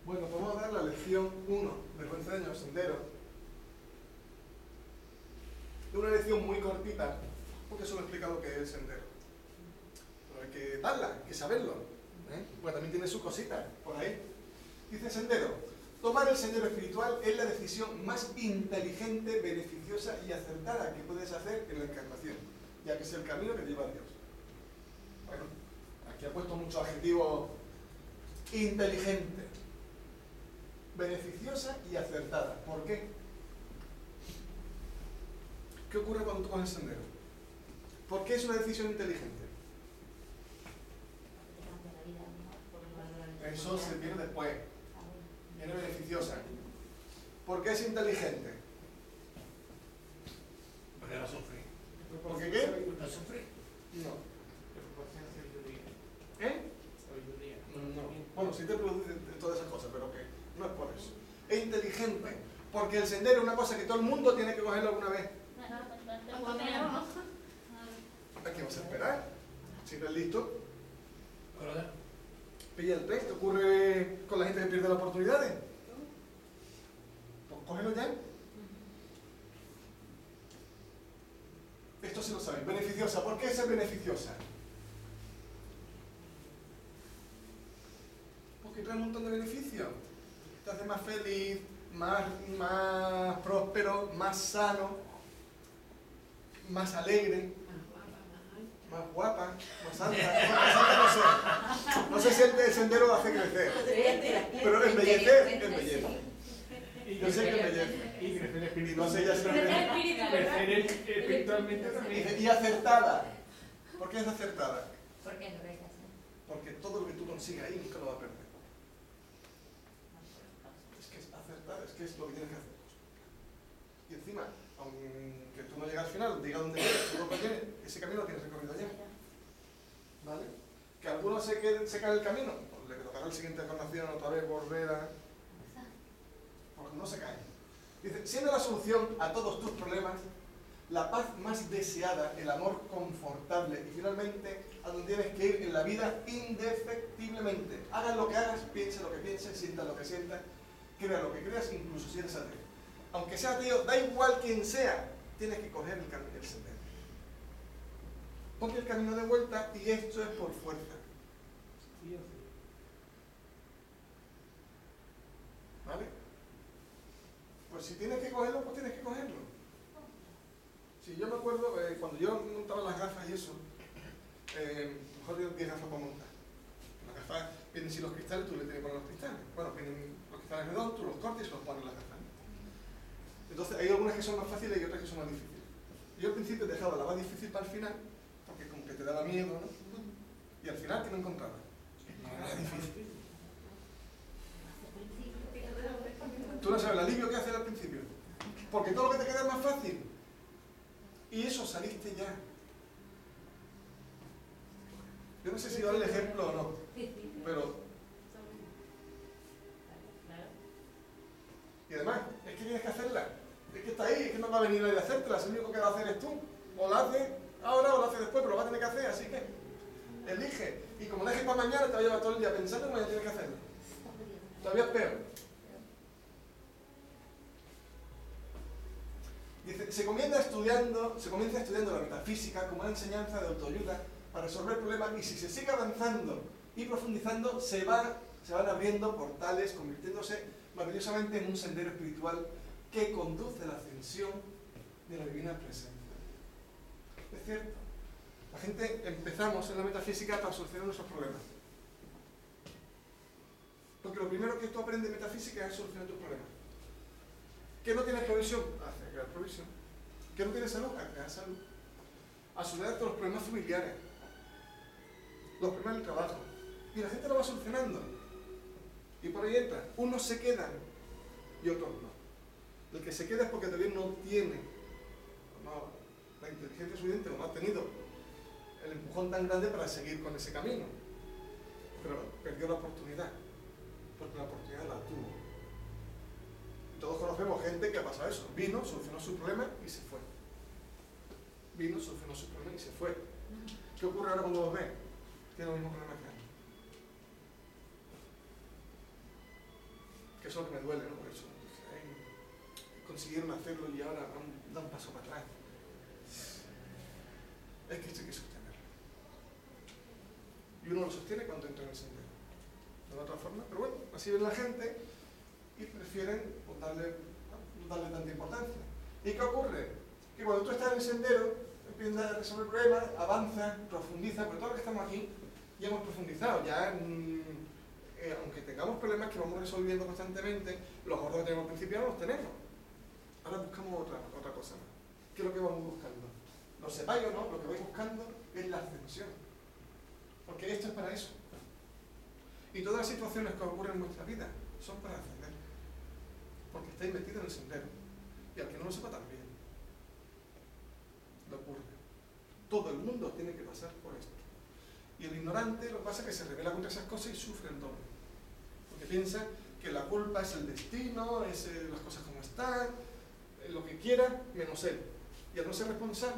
Bueno, vamos a dar la lección 1 del buen sueño, sendero. Es una lección muy cortita, porque solo explica lo que es el sendero. Pero hay que darla, hay que saberlo. Pues también tiene sus cositas por ahí. Dice sendero: tomar el sendero espiritual es la decisión más inteligente, beneficiosa y acertada que puedes hacer en la encarnación, ya que es el camino que te lleva a Dios. Bueno, aquí ha puesto muchos adjetivos: inteligente, beneficiosa y acertada. ¿Por qué? ¿Qué ocurre cuando tú coges el sendero? ¿Por qué es una decisión inteligente? Eso se viene después. Viene beneficiosa. ¿Por qué es inteligente? Porque no sufre. ¿Por qué qué? No sufre. No. Sabiduría. ¿Eh? No. Bueno, sí te produce todas esas cosas, pero que no es por eso. Es inteligente, porque el sendero es una cosa que todo el mundo tiene que cogerlo alguna vez. ¿A qué vas a esperar? Si no es listo, pilla el tren. ¿Qué ocurre con la gente que pierde las oportunidades? Pues cógelo ya. Esto sí lo saben. Beneficiosa. ¿Por qué es beneficiosa? Porque trae un montón de beneficios. Te hace más feliz, más próspero, más sano, más alegre, más guapa, más alta. Bueno, más alta no sé. No sé si el sendero hace crecer, pero embellecer, embellece. Yo sé que embellece. Y crecer Y espiritualmente. no sé ya si Crecer espiritualmente también. y acertada. ¿Por qué es acertada? Porque es lo que hay que hacer. Porque todo lo que tú consigas ahí nunca lo vas a perder. Es que es acertada, es que es lo que tienes que hacer. Y encima, aunque tú no llegas al final, diga dónde quieres, tú lo que tienes, ese camino lo tienes recorrido ya. ¿Vale? Que algunos se cae el camino, pues le tocará la siguiente encarnación otra vez volver a... Porque no se cae. Dice, siendo la solución a todos tus problemas, la paz más deseada, el amor confortable y finalmente a donde tienes que ir en la vida indefectiblemente. Hagas lo que hagas, pienses lo que pienses, sientas lo que sientas, creas lo que creas, incluso si eres ateo. Aunque sea ateo, da igual quién sea, tienes que coger el sendero. Porque el camino de vuelta, y esto es por fuerza. ¿Vale? Pues si tienes que cogerlo, pues tienes que cogerlo. Si yo me acuerdo, cuando yo montaba las gafas y eso, mejor digo 10 gafas para montar. Las gafas vienen sin los cristales, tú le tienes que poner los cristales. Bueno, vienen los cristales redondos, tú los cortas y se los pones en las gafas. Entonces hay algunas que son más fáciles y otras que son más difíciles. Yo al principio he dejado la más difícil para el final, porque como que te daba miedo, ¿no? Y al final, ¿qué me encontraba? Era difícil. Tú no sabes el alivio que hace al principio. Porque todo lo que te queda es más fácil. Y eso saliste ya. Yo no sé si doy el ejemplo o no, pero... Y además, es que tienes que hacerla. Es que está ahí, es que no va a venir nadie a hacértela. El único que va a hacer es tú. O la haces ahora o la haces después, pero lo vas a tener que hacer, así que elige. Y como la dejes para mañana, te va a llevar todo el día pensando cómo ya tienes que hacerlo. Todavía es peor. Dice, se comienza estudiando la metafísica como una enseñanza de autoayuda para resolver problemas, y si se sigue avanzando y profundizando, se van abriendo portales, convirtiéndose maravillosamente en un sendero espiritual que conduce a la ascensión de la divina presencia. Es cierto, la gente empezamos en la metafísica para solucionar nuestros problemas. Porque lo primero que tú aprendes de metafísica es solucionar tus problemas. ¿Que no tienes provisión? A crear provisión. ¿Que no tienes salud? A crear salud. A solucionar todos los problemas familiares, los problemas del trabajo. Y la gente lo va solucionando. Y por ahí entra. Unos se quedan y otros no. El que se queda es porque todavía no tiene la inteligencia suficiente, o no ha tenido el empujón tan grande para seguir con ese camino. Pero perdió la oportunidad. Porque la oportunidad la tuvo. Todos conocemos gente que ha pasado eso. Vino, solucionó su problema y se fue. Vino, solucionó su problema y se fue. ¿Qué ocurre ahora cuando los ven? Tienen los mismos problemas que antes. Que eso es lo que me duele, ¿no? Por eso. Consiguieron hacerlo y ahora dan un paso para atrás. Es que esto hay que sostenerlo. Y uno lo sostiene cuando entra en el sendero. De otra forma, pero bueno, así ve la gente y prefieren pues, no darle tanta importancia. ¿Y qué ocurre? Que cuando tú estás en el sendero, empiezas a resolver problemas, avanzas, profundizas, porque todos los que estamos aquí ya hemos profundizado, ya aunque tengamos problemas que vamos resolviendo constantemente, los gordos que tenemos al principio no los tenemos. Ahora buscamos otra cosa más. ¿Qué es lo que vamos buscando? Lo sepáis o no, lo que vais buscando es la ascensión. Porque esto es para eso. Y todas las situaciones que ocurren en vuestra vida son para ascender. Porque estáis metidos en el sendero. Y al que no lo sepa también. Lo ocurre. Todo el mundo tiene que pasar por esto. Y el ignorante lo que pasa es que se revela contra esas cosas y sufre el doble. Porque piensa que la culpa es el destino, es las cosas como están, lo que quiera, menos él. Y al no ser responsable,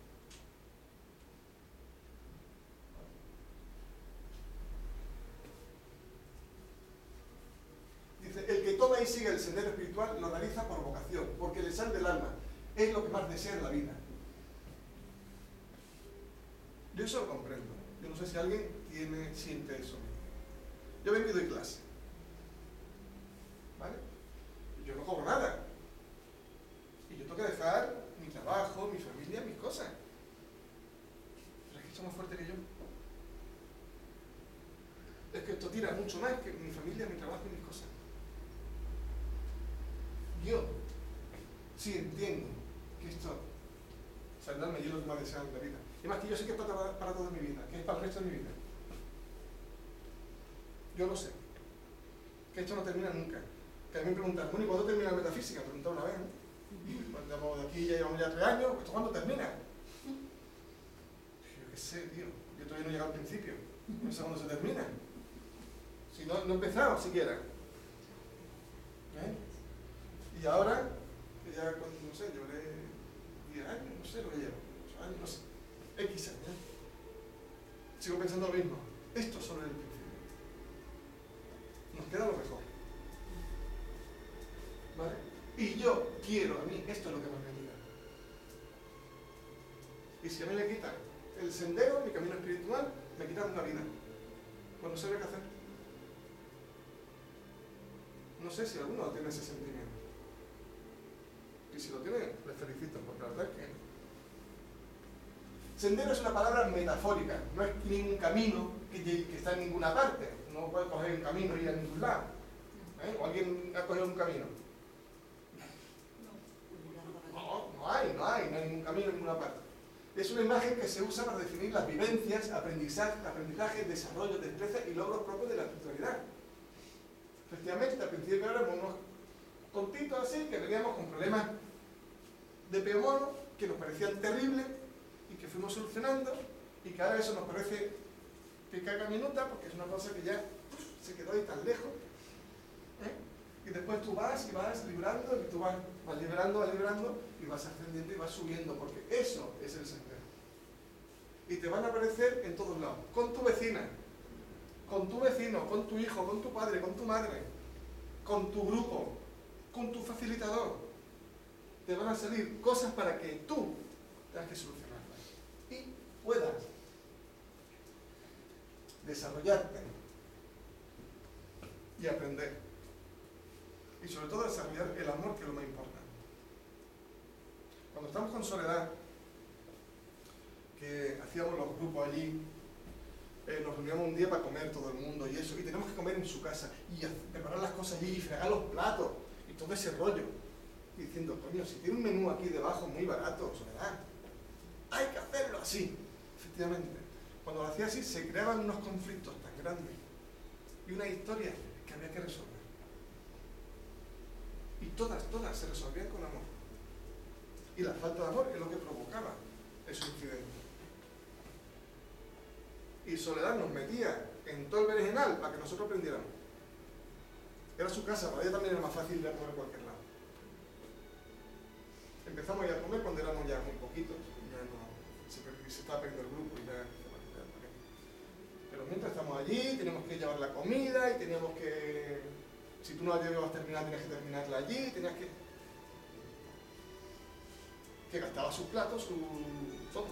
dice, el que toma y sigue el sendero espiritual lo realiza por vocación, porque le sale del alma. Es lo que más desea en la vida. Yo eso lo comprendo. Yo no sé si alguien siente eso. Yo vengo y doy clase. ¿Vale? Yo no cobro nada. Y yo tengo que dejar mi trabajo, mi familia, mis cosas. Pero es que esto es más fuerte que yo. Es que esto tira mucho más que mi familia, mi trabajo y mis cosas. Yo sí entiendo que esto, saldarme yo lo que más deseo en la vida. Y más que yo sé que es para toda mi vida, que es para el resto de mi vida. Yo lo sé. Que esto no termina nunca. Que a mí me preguntan, bueno, ¿y cuándo termina la metafísica? Preguntaba una vez, ¿no? Cuando de aquí ya llevamos ya 3 años, ¿esto cuándo termina? Yo qué sé, tío. Yo todavía no he llegado al principio. No sé cuándo se termina. Si no he empezado siquiera. ¿Eh? Y ahora, que ya, no sé, llevaré 10 años, no sé lo que llevo. 8 años, no sé. X años. Sigo pensando lo mismo. Esto solo es el principio. Nos queda lo mejor. ¿Vale? Y yo quiero, a mí, esto es lo que más me ayuda. Y si a mí me quitan el sendero, mi camino espiritual, me quitan una vida. Pues no sé qué hacer. No sé si alguno tiene ese sentimiento. Y si lo tiene, les felicito, porque la verdad es que... Sendero es una palabra metafórica, no es ningún camino que está en ninguna parte. No puedes coger un camino y ir a ningún lado. ¿O alguien ha cogido un camino? No hay ningún camino en ninguna parte. Es una imagen que se usa para definir las vivencias, aprendizaje, desarrollo, destreza y logros propios de la espiritualidad. Efectivamente, al principio éramos unos tontitos así, que veníamos con problemas de peo mono, que nos parecían terribles, y que fuimos solucionando, y que ahora eso nos parece picaca minuta, porque es una cosa que ya se quedó ahí tan lejos. Y después tú vas y vas librando, y tú vas liberando, y vas ascendiendo y vas subiendo, porque eso es el sendero. Y te van a aparecer en todos lados, con tu vecina, con tu vecino, con tu hijo, con tu padre, con tu madre, con tu grupo, con tu facilitador. Te van a salir cosas para que tú tengas que solucionarlas y puedas desarrollarte y aprender. Y sobre todo desarrollar el amor, que es lo más importante. Cuando estamos con Soledad, que hacíamos los grupos allí, nos reuníamos un día para comer todo el mundo y eso, y tenemos que comer en su casa y preparar las cosas allí y fregar los platos y todo ese rollo. Y diciendo, coño, si tiene un menú aquí debajo muy barato, Soledad, hay que hacerlo así. Efectivamente, cuando lo hacía así se creaban unos conflictos tan grandes y una historia que había que resolver. Y todas se resolvían con amor. Y la falta de amor es lo que provocaba esos incidentes. Y Soledad nos metía en todo el berenjenal para que nosotros aprendiéramos. Era su casa, para ella también era más fácil ir a comer a cualquier lado. Empezamos ya a comer cuando éramos ya muy poquitos, ya no, se estaba perdiendo el grupo y ya. Pero mientras estamos allí, teníamos que llevar la comida y teníamos que Si tú no la llevabas terminada, tenías que terminarla allí, tenías que gastaba sus platos, su... todo.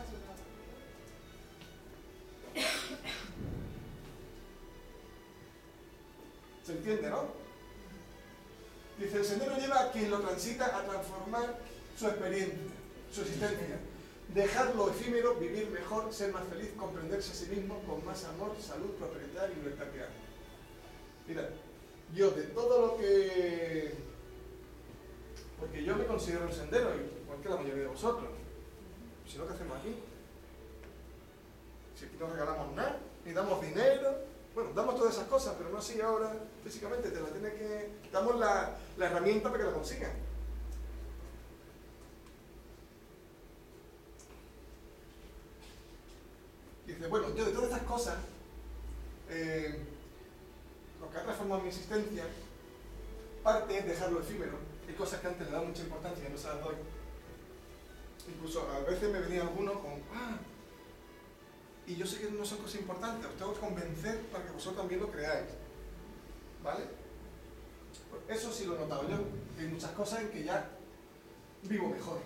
¿Se entiende, no? Dice, el sendero lleva a quien lo transita a transformar su experiencia, su existencia. Dejar lo efímero, vivir mejor, ser más feliz, comprenderse a sí mismo con más amor, salud, prosperidad y libertad que hay. Mira, yo de todo lo que... Porque yo me considero un sendero, igual que la mayoría de vosotros. Si no, ¿qué hacemos aquí? Si aquí no regalamos nada, ni damos dinero, bueno, damos todas esas cosas, pero no así ahora físicamente, te la tienes que... Damos la herramienta para que la consigas. Dice, bueno, yo de todas estas cosas, lo que ha transformado mi existencia, parte es dejarlo efímero. Hay cosas que antes le daba mucha importancia y no se las doy. Incluso a veces me venía alguno con, y yo sé que no son cosas importantes, os tengo que convencer para que vosotros también lo creáis. ¿Vale? Pues eso sí lo he notado yo, que hay muchas cosas en que ya vivo mejor.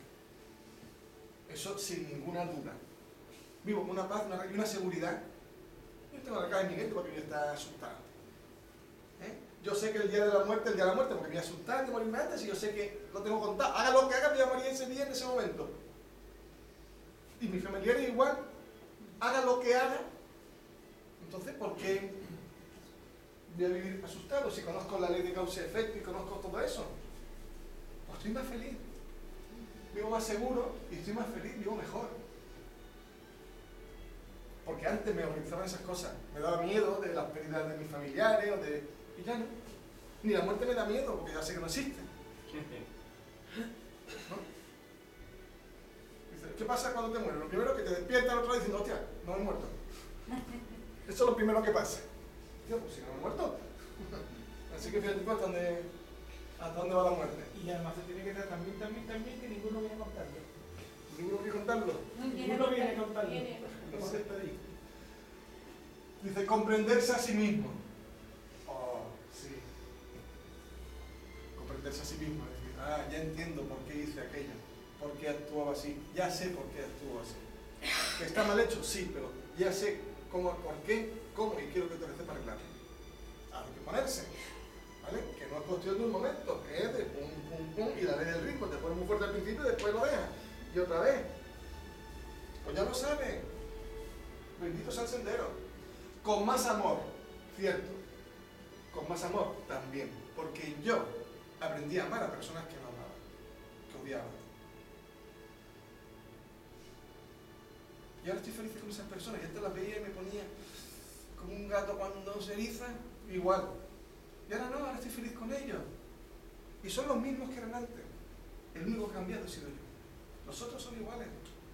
Eso sin ninguna duda. Vivo con una paz y una seguridad. Yo tengo la cara en mi mente porque yo está asustado. Yo sé que el día de la muerte, porque me voy a asustar de morirme antes y yo sé que lo tengo contado. Haga lo que haga, me voy a morir ese día, en ese momento. Y mi familiar es igual. Haga lo que haga. Entonces, ¿por qué voy a vivir asustado si conozco la ley de causa y efecto y conozco todo eso? Pues estoy más feliz. Vivo más seguro y estoy más feliz, vivo mejor. Porque antes me horrorizaban esas cosas. Me daba miedo de las pérdidas de mis familiares o de... Y ya no. Ni la muerte me da miedo, porque ya sé que no existe. ¿No? Dice, ¿qué pasa cuando te mueres? Lo primero que te despierta el otro día diciendo, hostia, no he muerto. Eso es lo primero que pasa. Tío, pues si no he muerto. Así que fíjate tú hasta dónde va la muerte. Y además se tiene que dar también que ninguno viene a contarlo. ¿Ninguno quiere contarlo? Ninguno viene a contarlo. No sé. Dice, comprenderse a sí mismo. Sí. Comprenderse a sí mismo. Es decir, ya entiendo por qué hice aquello. Por qué actuaba así. Ya sé por qué actúo así. ¿Que está mal hecho? Sí, pero ya sé cómo, por qué, cómo y quiero que te recé para arreglarlo. Hay que ponerse. ¿Vale? Que no es cuestión de un momento. Que es de pum, pum, pum y la ley del ritmo. Te pones muy fuerte al principio y después lo dejas. Y otra vez. Pues ya lo sabes. Bendito sea el sendero. Con más amor, cierto. Con más amor también. Porque yo aprendí a amar a personas que no amaban, que odiaban. Y ahora estoy feliz con esas personas. Y antes las veía y me ponía como un gato cuando se eriza, igual. Y ahora no, ahora estoy feliz con ellos. Y son los mismos que eran antes. El único que ha cambiado he sido yo. Los otros son iguales.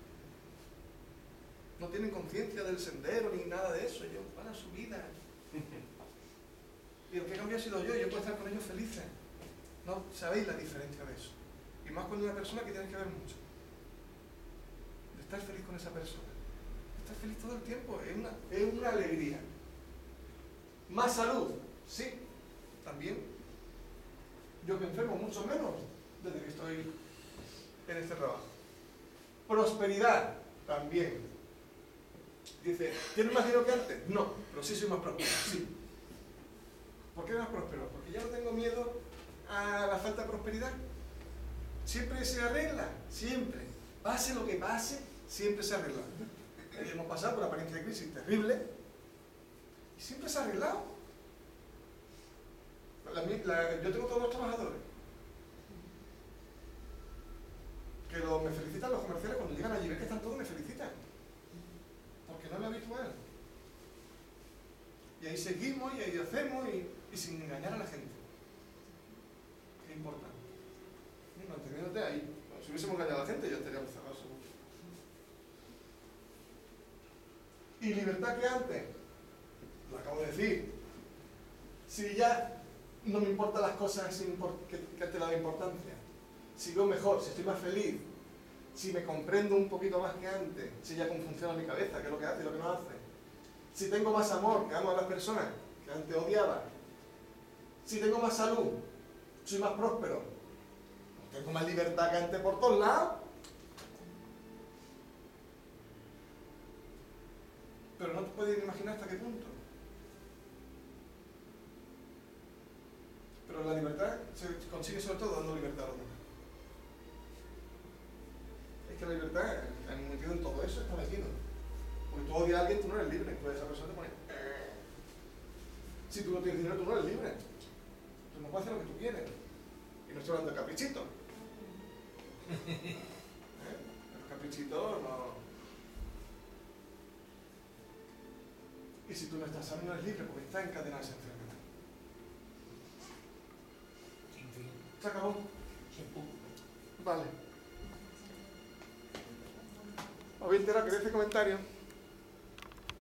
No tienen conciencia del sendero ni nada de eso. Ellos van a su vida. Y lo que ha cambiado he sido yo. Yo puedo estar con ellos felices. No sabéis la diferencia de eso. Y más cuando una persona que tienes que ver mucho. De estar feliz con esa persona. De estar feliz todo el tiempo. Es una alegría. Más salud. Sí. También. Yo me enfermo mucho menos desde que estoy en este trabajo. Prosperidad. También. Dice, ¿tienes más dinero que antes? No, pero sí soy más próspero, sí. ¿Por qué más próspero? Porque ya no tengo miedo a la falta de prosperidad. Siempre se arregla, siempre. Pase lo que pase, siempre se arregla. Hemos pasado por una apariencia de crisis terrible y siempre se ha arreglado. Yo tengo todos los trabajadores que me felicitan los comerciales cuando llegan allí, ven que están todos, me felicitan. Porque no es lo habitual. Y ahí seguimos, y ahí hacemos, y sin engañar a la gente. Qué importante. Y manteniéndote ahí. Bueno, si hubiésemos engañado a la gente, ya estaríamos cerrados seguro. Y libertad que antes, lo acabo de decir. Si ya no me importan las cosas que antes le daba importancia. Si veo mejor, si estoy más feliz, si me comprendo un poquito más que antes, si ya cómo funciona mi cabeza, qué es lo que hace y lo que no hace, si tengo más amor, que amo a las personas que antes odiaba, Si tengo más salud, soy más próspero, tengo más libertad que antes por todos lados. Pero no te puedes imaginar hasta qué punto. Pero la libertad se consigue sobre todo dando libertad a los demás. Es que la libertad, metido en todo eso, está metido. Porque tú odias a alguien, tú no eres libre. Pues esa persona te pone... Si tú no tienes dinero, tú no eres libre. Tú no puedes hacer lo que tú quieres. Y no estoy hablando de caprichitos. Los caprichitos no... Y si tú no estás sano, no eres libre, porque está encadenada esa enfermedad. ¿Se acabó? Vale. ¿Os habéis enterado que de este comentario?